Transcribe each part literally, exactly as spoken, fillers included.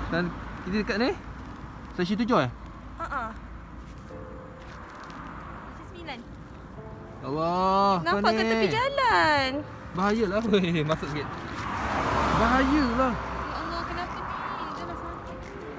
Dan kita dekat ni? Stesen tujuh eh? Haa. Stesen sembilan. Allah, Nampak ke tepi jalan? Bahayalah weh, masuk sikit. Bahayalah. Ya Allah, kenapa ni? Dah lah sampai.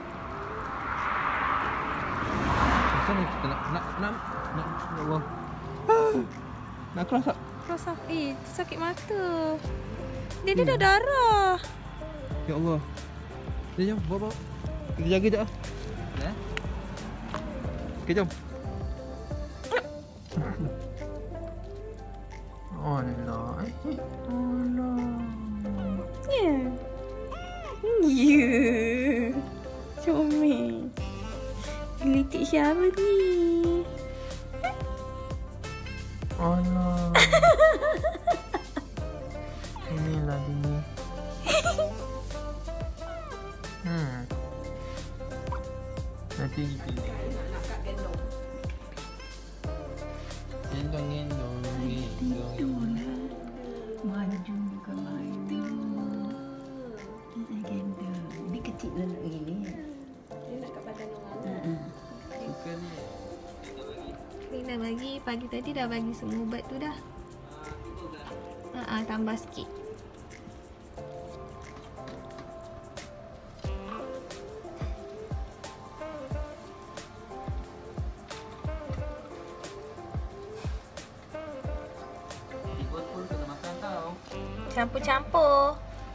Macam mana kita nak nak nak nak ya Allah. Nak cross tak? Cross up. Eh, sakit mata. Dia dia dah darah. Ya Allah. Jom, jom, bawa, bawa. Kita jaga sekejap lah. Ya. Okay, jom. Allah. Allah. Ya. Ya. Comel. Gelitik siapa ni? Allah. Inilah dia. Hmm. Nanti kita gendong, gendong, gendong. Maju bukan maju. Kita gendong. Dia kecil lah nak gini. Dia nak kat badan orang. Uh-uh. Suka ni. Ni dah bagi. Pagi tadi dah bagi semua ubat tu dah. Haa, tambah sikit. Ikut pun kena makan tau. Campur-campur.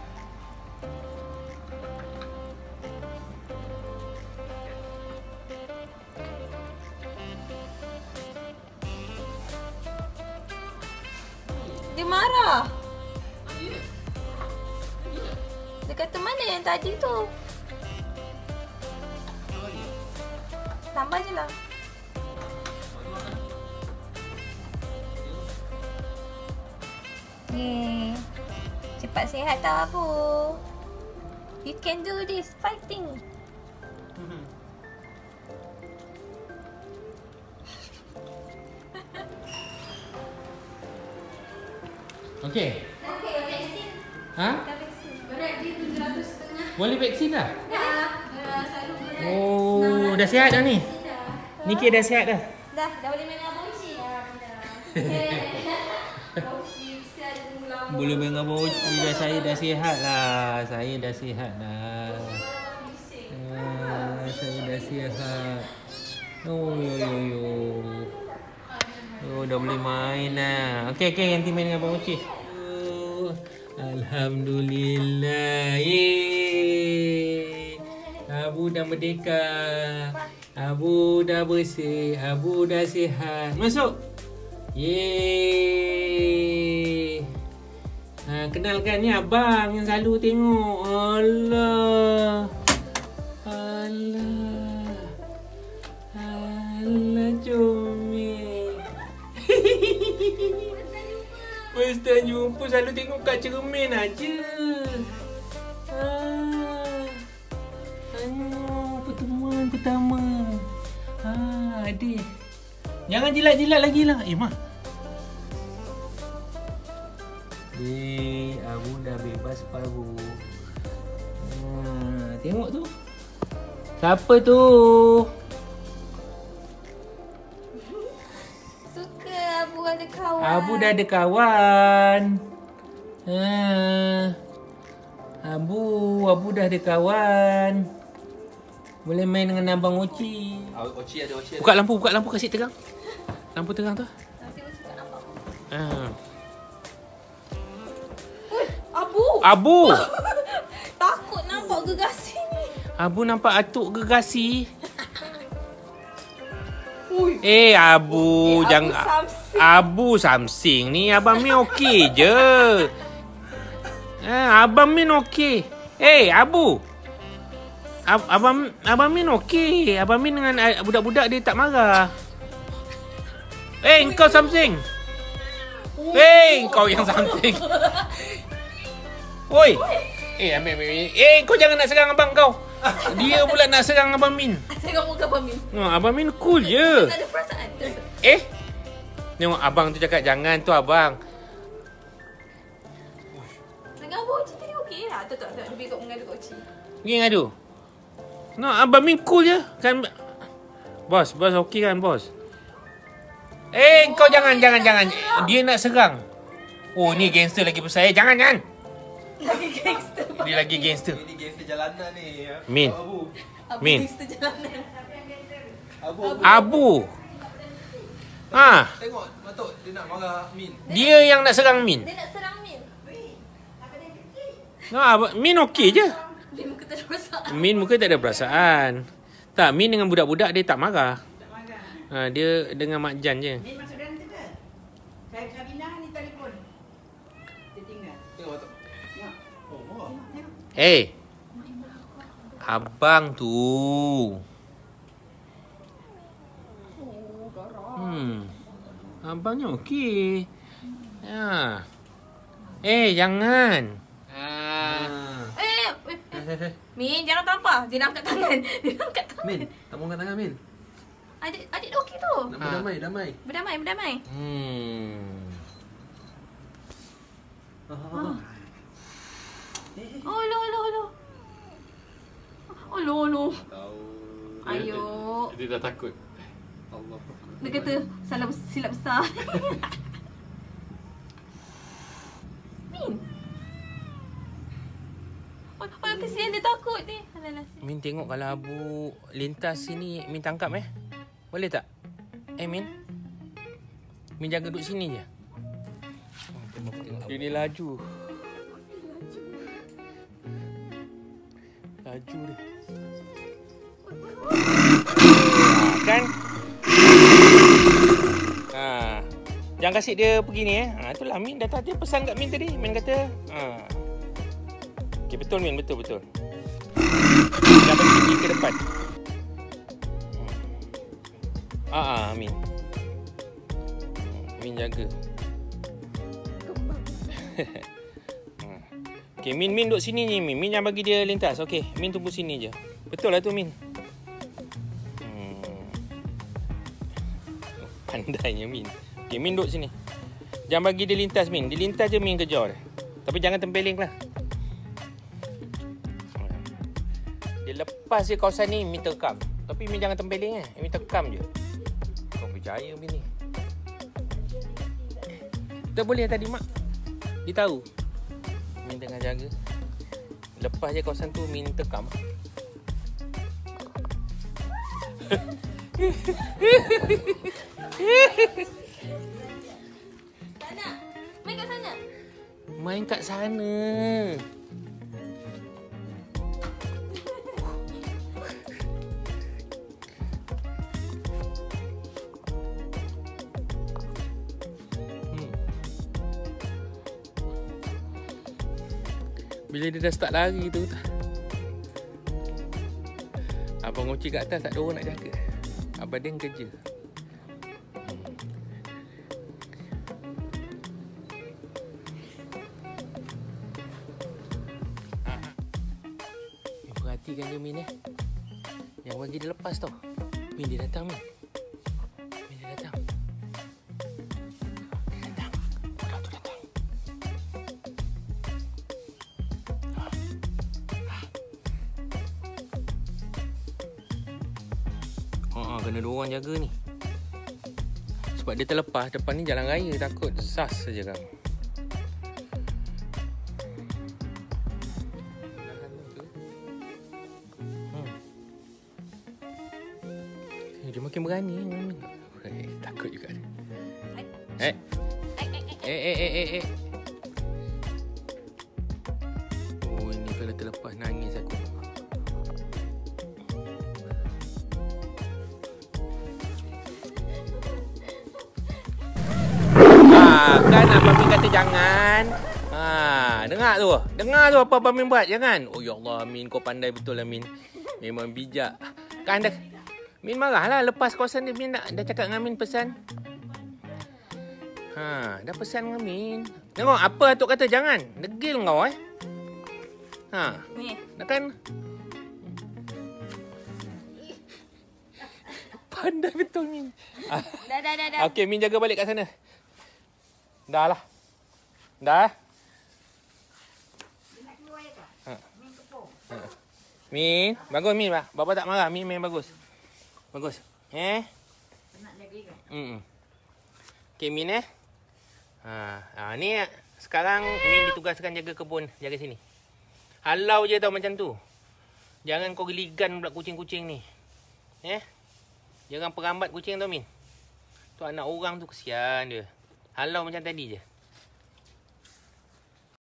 Dia marah. Dia kata mana yang tadi tu? Tambah je lah. Yeay. Cepat sihat tau Abu. You can do this. Fighting. Okey. Okay, vaksin. Ha? Dah vaksin. Berat dia tujuh ratus setengah. Boleh vaksin dah? Dah. Dah selalu berat. Oh, dah sihat dah ni? Dah. Niki dah sihat dah? Dah. Dah boleh main dengan Boci. Dah. Boci. Bisa ada tunggu lama. Boleh main dengan Boci dah. Saya dah sihat lah. Saya dah sihat dah. Ah, saya dah sihat. Oh, yo, yo, yo. Oh, dah boleh main lah. Okey, okey. Nanti main dengan Abang Uci. Oh, Alhamdulillah. Yeay. Abu dah merdeka. Abu dah bersih. Abu dah sihat. Masuk. Yeay. Ha, kenalkan ni abang yang selalu tengok. Allah. Allah. Allah comel. First time jumpa selalu tengok kat cermin aja. Ah. Ayo, pertemuan pertama. Ah, adik. Jangan jilat-jilat lagi lah. Eh, Mak. Dek, Abu dah bebas paru. Ah, tengok tu. Siapa tu? Suka Abu ada kawan. Abu dah ada kawan. Ha. Abu, Abu dah ada kawan. Boleh main dengan Abang Oci. Oci ada Oci. Buka lampu, buka lampu kasih terang. Lampu terang tu. Nanti Boci tak nampak. Ha. Abu. Abu. Takut nampak gegasi ni. Abu nampak atuk gegasi. Eh Abu, Eh, jangan Abu Samsing. Abu Samsing ni Abang Min okey je. Eh, Abang Min okey. Eh Abu. Ab Abang Abang Min okey. Abang Min dengan budak-budak dia tak marah. Eh, engkau Samsing. Eh, engkau yang Samsing. Oi. Eh, ambil, ambil, ambil. Eh, kau jangan nak serang abang kau. Dia pula nak serang Abang Min. Tengok muka Abang Min. No, Abang Min cool je. Tak ada perasaan tu. Eh? Tengok abang tu cakap jangan tu abang. Dengan Abang Oci tadi okey lah. Tak tak tak. Lebih kot mengadu Oci. Pergi ngadu. No, Abang Min cool je. Kan bos, bos okey kan bos? Eh, kau jangan jangan jangan. Dia nak serang. Oh, ni gangster lagi besar. Eh, jangan jangan. Lagi gangster. Dia lagi gangster. Ini gangster jalanan ni. Min. Abu. Min. Gangster jalanan. Abu. Abu. Ha, Tengok, Matok dia nak marah Min. dia yang nak serang Min. Dia nak serang Min. Ha, Min okey je. Min muka tak ada perasaan. Min muka tak ada perasaan. Tak, Min dengan budak-budak dia tak marah. Ha, dia dengan Mak Jan je. Min masuk dalam tu ke? Saya Sabina ni telefon. Dia tinggal. Tengok Matok. Tengok. Oh, marah. Tengok. Eh, abang tu. Hmm, abangnya okey. Ya. Eh, jangan. Ah. Eh, eh, eh. Min, jangan tampar. Dia nak angkat tangan. Dia nak angkat tangan. Min, tak mau angkat tangan Min. Adik, adik dia okey tu. Nak Ha. berdamai, damai. Berdamai, berdamai. Hmm. Ah. Oh, lo, lo, lo. Oh, lo, lo. Tahu. Ayo. Dia dah takut. Allah. Dia kata, salah silap besar. Min. Oh, oh, kesian dia takut ni. Alah, Min tengok kalau Abu lintas sini, Min tangkap eh. Boleh tak? Eh, Min. Min jaga duduk sini je. Dia ni laju. Laju dia. Ha, kan? Ha. Jangan kasih dia pergi ni eh. Ha, itulah Min dah tadi pesan kat Min tadi. Min kata, ha. Okey, betul Min, betul betul. Jangan bagi pergi ke depan. Ah, ah, Min. Min jaga. Okey, Min Min duduk sini ni Min. Min jangan bagi dia lintas. Okey, Min tunggu sini je. Betul lah tu Min. Hmm. Pandainya Min. Okey, Min duduk sini. Jangan bagi dia lintas Min. Dia lintas je Min kejar dia. Tapi jangan tempeling lah. Dia lepas je kawasan ni Min tekam. Tapi Min jangan tempeling eh. Min tekam je. Kau berjaya Min ni. Tak boleh tadi mak. Dia tahu. Min tengah jaga. Lepas je kawasan tu Min tekam. Sana. Main kat sana. Main kat sana. Hmm. Bila dia dah start lari tu, Abang Oci kat atas tak ada orang nak jaga. Abang Deng kerja. Perhatikan je Min eh. Yang bagi dia lepas tau. Min dia datang Min. Min dia datang. Dia datang. Budak tu datang. Ha. Ha. Oh, oh, kena dua orang jaga ni. Sebab dia terlepas depan ni jalan raya, takut sas saja kamu. Dia makin berani. Eh, takut juga dia. Eh. Eh, eh, eh, eh, eh. Oh, ini kalau terlepas nangis aku. Ah, kan Abang Min kata jangan. Ha, dengar tu. Dengar tu apa Abang Min buat. Jangan. Oh, ya Allah, Min kau pandai betul lah Min. Memang bijak. Kan dah Min marah lah lepas kawasan dia. Min dah, dah cakap dengan Min pesan. Ha, dah pesan dengan Min. Tengok apa Atuk kata jangan. Degil kau eh. Ha. Ni. Dah kan. Pandai betul Min. Ah, Dah, dah, dah, dah. okey, Min jaga balik kat sana. Dah lah. Dah. Dia nak keluar ya ke? Ha. Min kepung. Ha. Min, bagus Min, Pak. Bapa tak marah. Min main bagus. Bagus. Eh? Nak lagi kan? Hmm. Okey Min eh. Ha, ha ni sekarang Min ditugaskan jaga kebun, jaga sini. Halau je tau macam tu. Jangan kau geligan pula kucing-kucing ni. Eh? Jangan perambat kucing tau Min. Tu anak orang tu kesian dia. Halau macam tadi je.